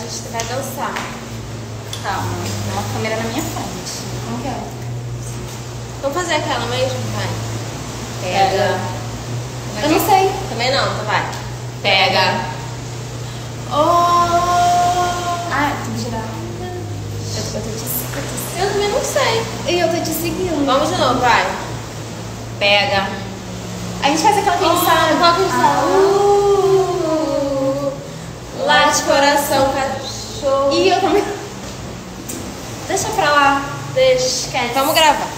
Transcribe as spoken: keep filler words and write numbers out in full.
gente vai dançar. Calma, tem uma câmera na minha frente. Como que é? Vamos fazer aquela mesmo, vai. Pega. Eu não sei. Também não, então vai. Pega. Oh! Ah, tem que girar. Eu, eu tô te seguindo. Eu também não sei. E eu tô te seguindo. Vamos de novo, vai. Pega. A gente faz aquela que a gente Oh, sabe. qual que a gente sabe? Uh, Late coração, cachorro. E eu também. Deixa pra lá. Deixa, esquece. Vamos gravar.